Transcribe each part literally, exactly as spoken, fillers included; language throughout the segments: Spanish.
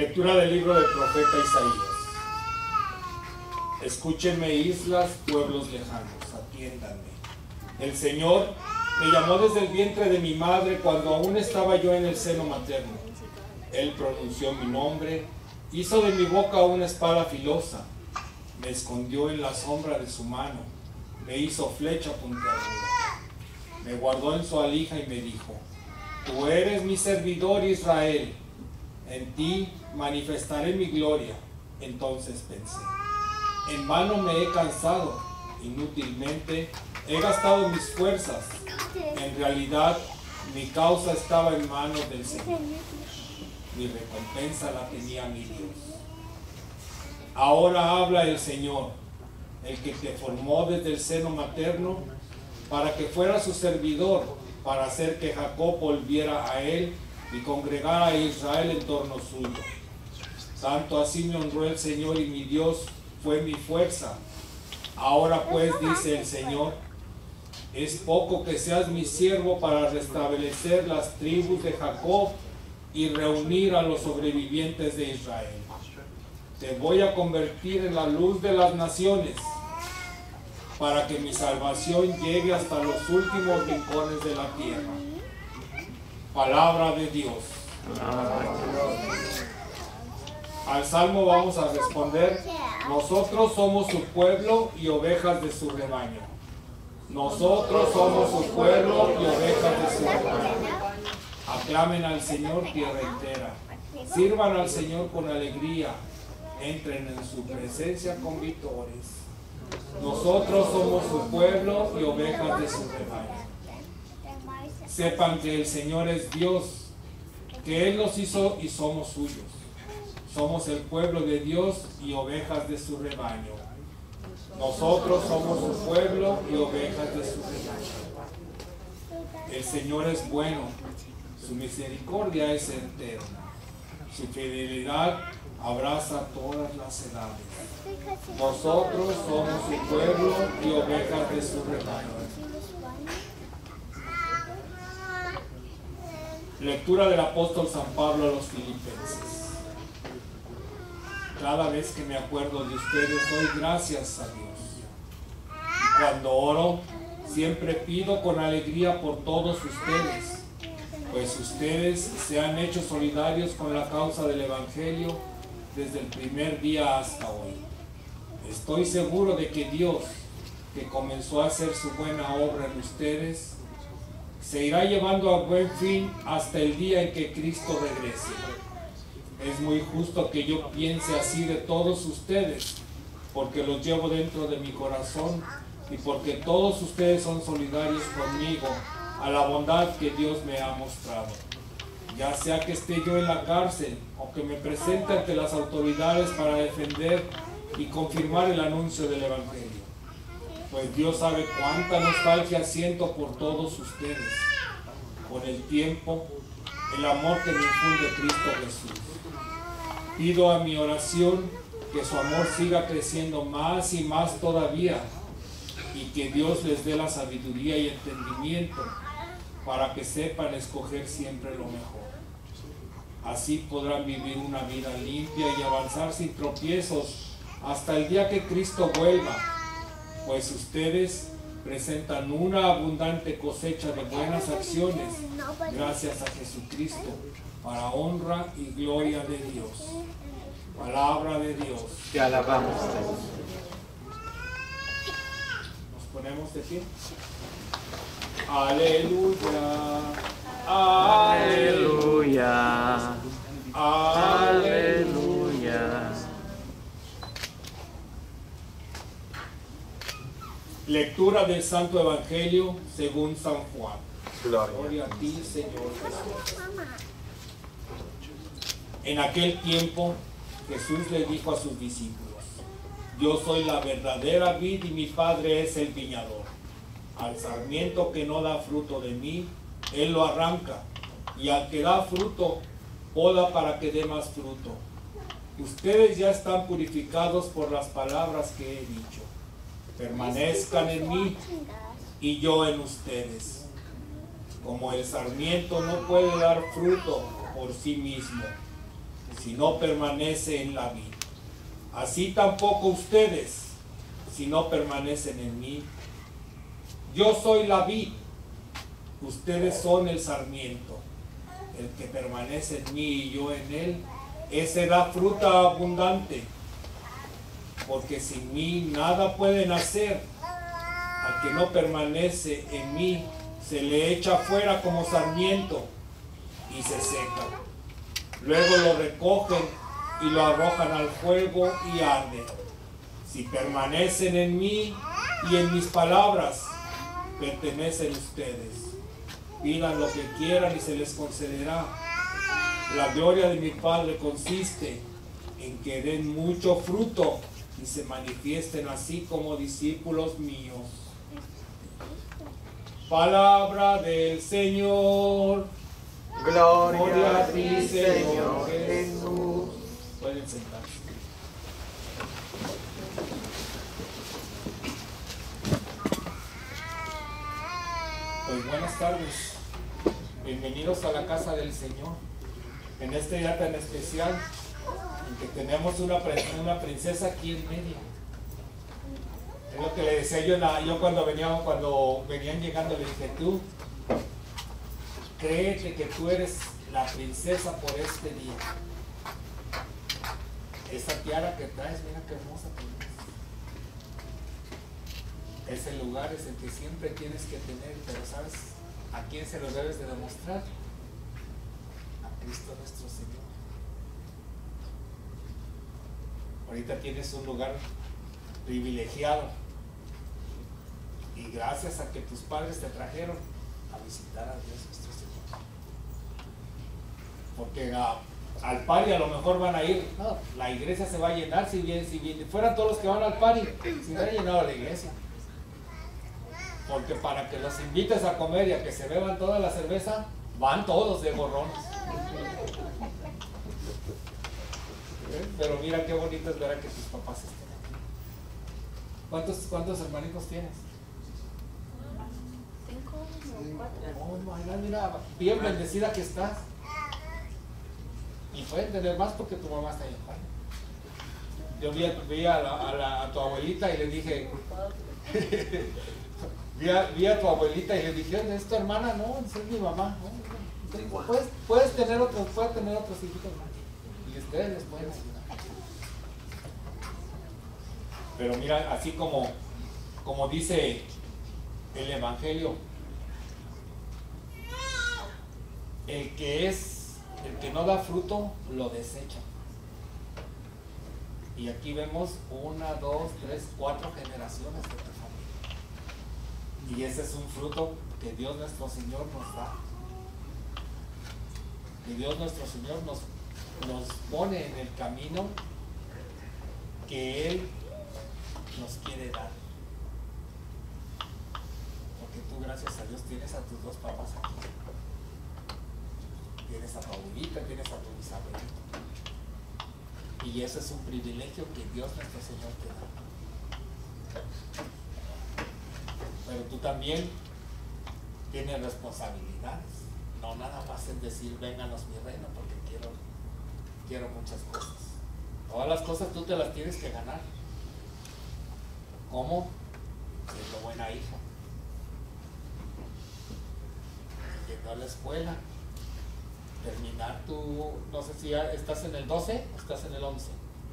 Lectura del libro del profeta Isaías. Escúchenme, islas, pueblos lejanos, atiéndanme. El Señor me llamó desde el vientre de mi madre cuando aún estaba yo en el seno materno. Él pronunció mi nombre, hizo de mi boca una espada filosa, me escondió en la sombra de su mano, me hizo flecha puntiaguda, me guardó en su alija y me dijo: tú eres mi servidor Israel, en ti manifestaré mi gloria. Entonces pensé: en vano me he cansado, inútilmente he gastado mis fuerzas. En realidad mi causa estaba en manos del Señor, mi recompensa la tenía mi Dios. Ahora habla el Señor, el que te formó desde el seno materno, para que fuera su servidor, para hacer que Jacob volviera a él y congregara a Israel en torno suyo. Tanto así me honró el Señor, y mi Dios fue mi fuerza. Ahora pues, dice el Señor, es poco que seas mi siervo para restablecer las tribus de Jacob y reunir a los sobrevivientes de Israel. Te voy a convertir en la luz de las naciones, para que mi salvación llegue hasta los últimos rincones de la tierra. Palabra de Dios. Al salmo vamos a responder: nosotros somos su pueblo y ovejas de su rebaño. Nosotros somos su pueblo y ovejas de su rebaño. Aclamen al Señor tierra entera. Sirvan al Señor con alegría. Entren en su presencia con victorias. Nosotros somos su pueblo y ovejas de su rebaño. Sepan que el Señor es Dios, que Él nos hizo y somos suyos. Somos el pueblo de Dios y ovejas de su rebaño. Nosotros somos su pueblo y ovejas de su rebaño. El Señor es bueno, su misericordia es eterna, su fidelidad abraza todas las edades. Nosotros somos su pueblo y ovejas de su rebaño. Lectura del apóstol San Pablo a los Filipenses. Cada vez que me acuerdo de ustedes, doy gracias a Dios. Y cuando oro, siempre pido con alegría por todos ustedes, pues ustedes se han hecho solidarios con la causa del Evangelio desde el primer día hasta hoy. Estoy seguro de que Dios, que comenzó a hacer su buena obra en ustedes, se irá llevando a buen fin hasta el día en que Cristo regrese. Es muy justo que yo piense así de todos ustedes, porque los llevo dentro de mi corazón y porque todos ustedes son solidarios conmigo a la bondad que Dios me ha mostrado. Ya sea que esté yo en la cárcel o que me presente ante las autoridades para defender y confirmar el anuncio del Evangelio, pues Dios sabe cuánta nostalgia siento por todos ustedes. Con el tiempo, el amor que me infunde Cristo Jesús. Pido a mi oración que su amor siga creciendo más y más todavía, y que Dios les dé la sabiduría y entendimiento para que sepan escoger siempre lo mejor. Así podrán vivir una vida limpia y avanzar sin tropiezos hasta el día que Cristo vuelva, pues ustedes presentan una abundante cosecha de buenas acciones gracias a Jesucristo, para honra y gloria de Dios. Palabra de Dios. Te alabamos, Señor. Nos ponemos de pie. Aleluya. Aleluya. Aleluya. Lectura del Santo Evangelio según San Juan. Gloria. Gloria a ti, Señor Jesús. En aquel tiempo, Jesús le dijo a sus discípulos: yo soy la verdadera vid y mi Padre es el viñador. Al sarmiento que no da fruto de mí, Él lo arranca, y al que da fruto, poda para que dé más fruto. Ustedes ya están purificados por las palabras que he dicho. Permanezcan en mí y yo en ustedes. Como el sarmiento no puede dar fruto por sí mismo, si no permanece en la vid. Así tampoco ustedes, si no permanecen en mí. Yo soy la vid, ustedes son el sarmiento. El que permanece en mí y yo en él, ese da fruta abundante, porque sin mí nada pueden hacer. Al que no permanece en mí, se le echa fuera como sarmiento y se seca. Luego lo recogen y lo arrojan al fuego y arde. Si permanecen en mí y en mis palabras, pertenecen ustedes. Pidan lo que quieran y se les concederá. La gloria de mi Padre consiste en que den mucho fruto y se manifiesten así como discípulos míos. Palabra del Señor. Gloria, Gloria a ti, Señor Jesús. Pueden sentarse. Pues buenas tardes. Bienvenidos a la casa del Señor. En este día tan especial, en que tenemos una, una princesa aquí en medio. Es lo que le decía yo, la, yo cuando, venía, cuando venían llegando, le dije, tú, créete que tú eres la princesa por este día. Esa tiara que traes, mira qué hermosa tienes. Ese lugar es el que siempre tienes que tener, pero ¿sabes a quién se lo debes de demostrar? A Cristo nuestro Señor. Ahorita tienes un lugar privilegiado y gracias a que tus padres te trajeron a visitar a Dios nuestro Señor. Porque a, al party a lo mejor van a ir, no, la iglesia se va a llenar si bien, si bien fueran todos los que van al party, si hubiera llenado la iglesia. Porque para que los invites a comer y a que se beban toda la cerveza, van todos de gorrones. ¿Eh? Pero mira qué bonito es ver a que tus papás estén aquí. ¿Cuántos, cuántos hermanitos tienes? Cinco o cuatro. Oh, mira, mira, bien bendecida que estás. Y pueden tener más porque tu mamá está ahí. Yo vi, a, vi a, la, a, la, a tu abuelita y le dije, vi, a, vi a tu abuelita y le dije, ¿es tu hermana? No, es mi mamá. ¿No? Puedes, puedes tener otros, puedes tener otros hijitos más. Y ustedes les pueden ayudar. Pero mira, así como, como dice el Evangelio, el que es, el que no da fruto, lo desecha. Y aquí vemos una, dos, tres, cuatro generaciones de tu familia. Y ese es un fruto que Dios nuestro Señor nos da. Que Dios nuestro Señor nos, nos pone en el camino que Él nos quiere dar. Porque tú, gracias a Dios, tienes a tus dos papás aquí. Tienes a tu abuelita, tienes a tu bisabuelito. Y eso es un privilegio que Dios nuestro Señor te da. Pero tú también tienes responsabilidades. No nada más es decir, vénganos mi reino, porque quiero, quiero muchas cosas. Todas las cosas tú te las tienes que ganar. ¿Cómo? Siendo buena hija. Yendo a la escuela. Terminar tu, no sé si ya estás en el doce o estás en el once.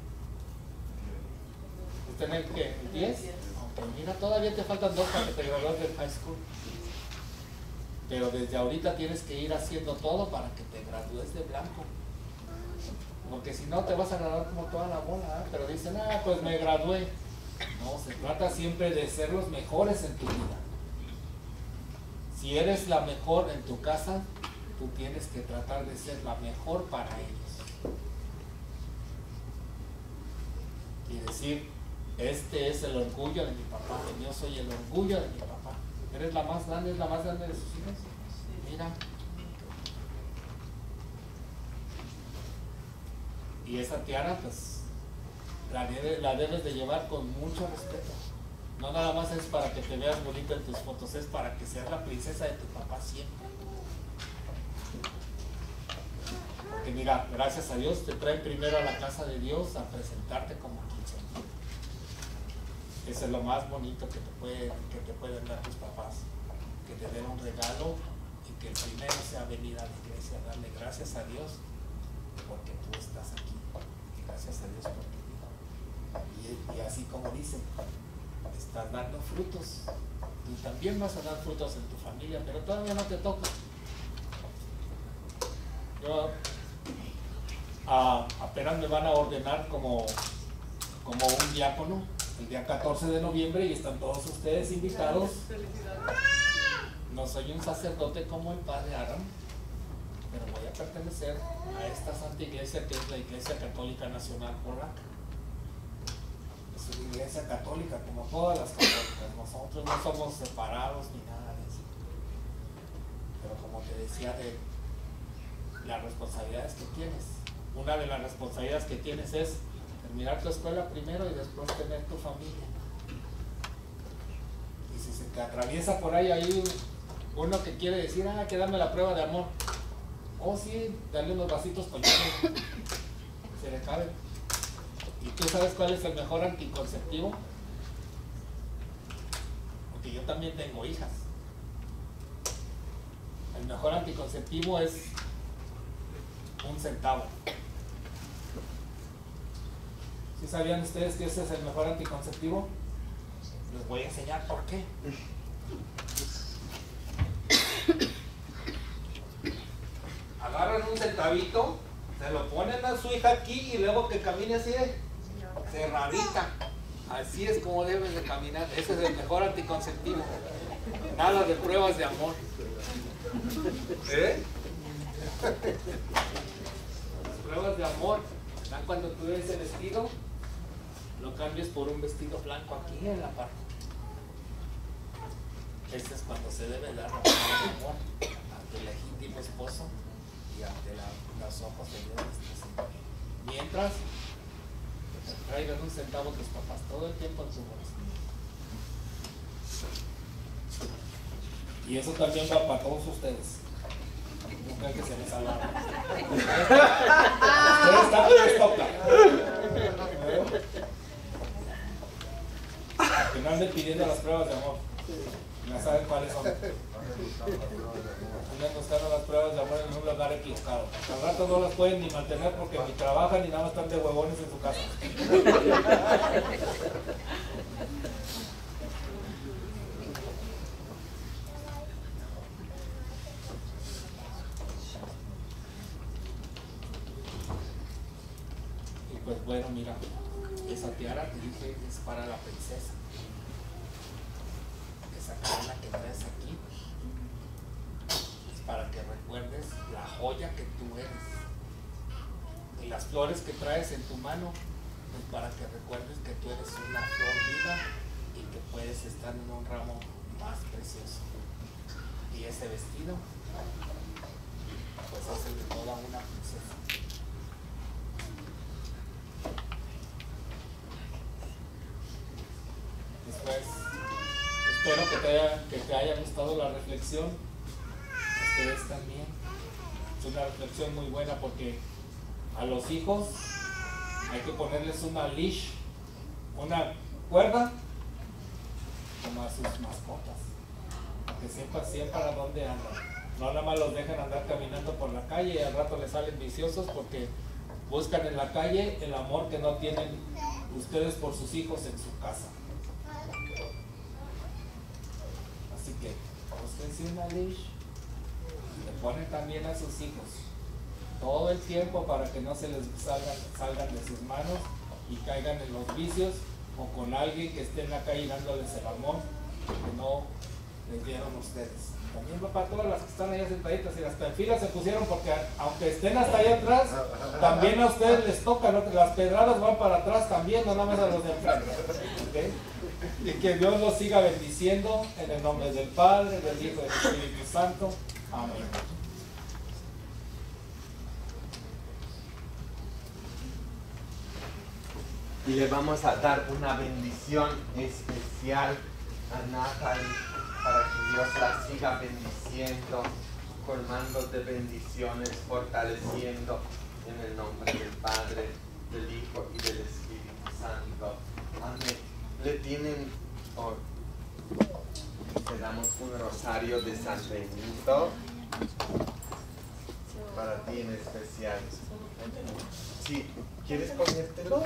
¿Estás en el qué? ¿El diez? Okay, mira, todavía te faltan dos para que te gradúes del high school. Pero desde ahorita tienes que ir haciendo todo para que te gradúes de blanco. Porque si no te vas a graduar como toda la bola, ¿eh? Pero dicen, ah, pues me gradué. No, se trata siempre de ser los mejores en tu vida. Si eres la mejor en tu casa, tú tienes que tratar de ser la mejor para ellos. Y decir, este es el orgullo de mi papá, yo soy el orgullo de mi papá. ¿Eres la más grande? ¿Es la más grande de sus hijos? Mira. Y esa tiara, pues, la, debe, la debes de llevar con mucho respeto. No nada más es para que te veas bonito en tus fotos, es para que seas la princesa de tu papá siempre. Que mira, gracias a Dios te traen primero a la casa de Dios a presentarte como quinceañera. Eso es lo más bonito que te, puede, que te pueden dar tus papás, que te den un regalo y que el primero sea venir a la iglesia a darle gracias a Dios porque tú estás aquí, y gracias a Dios por tu vida. Y, y así como dicen, estás dando frutos, tú también vas a dar frutos en tu familia, pero todavía no te toca. Yo a, apenas me van a ordenar como, como un diácono el día catorce de noviembre y están todos ustedes invitados. No soy un sacerdote como el padre Aram, pero voy a pertenecer a esta santa iglesia que es la Iglesia Católica Nacional Polaca. Es una iglesia católica como todas las católicas. Nosotros no somos separados ni nada de eso. Pero como te decía, de las responsabilidades que tienes, una de las responsabilidades que tienes es terminar tu escuela primero y después tener tu familia. Y si se te atraviesa por ahí hay uno que quiere decir, ah, que dame la prueba de amor, oh sí, dale unos vasitos con hielo, se le cabe. ¿Y tú sabes cuál es el mejor anticonceptivo? Porque yo también tengo hijas. El mejor anticonceptivo es un centavo. ¿Sí sabían ustedes que ese es el mejor anticonceptivo? Les voy a enseñar por qué. Agarran un centavito, se lo ponen a su hija aquí y luego que camine así de cerradita. Así es como debes de caminar. Ese es el mejor anticonceptivo. Nada de pruebas de amor. ¿Eh? Las pruebas de amor. ¿Verdad? Cuando tú ves ese vestido, lo cambies por un vestido blanco aquí en la parte. Este es cuando se debe dar la prueba de amor ante el legítimo esposo y ante la, los ojos de Dios. Mientras te traigan un centavo tus papás todo el tiempo en su bolsa. Y eso también va para todos ustedes. No crean que se les salva. Ustedes también les toca. Que no anden pidiendo las pruebas de amor. Ya saben cuáles son. Andan buscando las pruebas de amor en un lugar equivocado. Al rato no las pueden ni mantener porque ni trabajan ni nada más están de huevones en su casa. Y pues bueno, mira, esa tiara te dije es para la princesa. Esa corona que traes aquí es para que recuerdes la joya que tú eres. Y las flores que traes en tu mano es para que recuerdes que tú eres una flor viva y que puedes estar en un ramo más precioso. Y ese vestido pues es el de toda una princesa. Después espero que te, haya, que te haya gustado la reflexión. Ustedes también. Es una reflexión muy buena porque a los hijos hay que ponerles una leash, una cuerda, como a sus mascotas, para que sepan siempre a dónde andan. No nada más los dejan andar caminando por la calle y al rato les salen viciosos porque buscan en la calle el amor que no tienen ustedes por sus hijos en su casa. Así que búsquense una leash y le ponen también a sus hijos todo el tiempo para que no se les salgan, salgan de sus manos y caigan en los vicios o con alguien que esté en la calle dándoles el amor que no les dieron ustedes. También va para todas las que están allá sentaditas y hasta en fila se pusieron porque aunque estén hasta allá atrás, también a ustedes les toca, ¿no? Las pedradas van para atrás también, no nada más a los de enfrente. ¿Okay? Y que Dios los siga bendiciendo en el nombre del Padre, del Hijo y del Espíritu Santo. Amén. Y le vamos a dar una bendición especial a Natalie para que Dios la siga bendiciendo colmando de bendiciones, fortaleciendo en el nombre del Padre, del Hijo y del Espíritu Santo. Amén. Le tienen, oh, le damos un rosario de San Benito para ti en especial. Sí, ¿quieres ponértelo?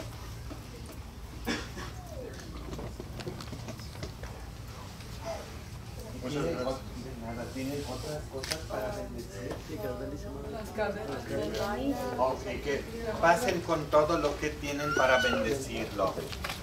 ¿Tienen, o- nada, ¿tienen otras cosas para bendecir? Ok, que pasen con todo lo que tienen para bendecirlo.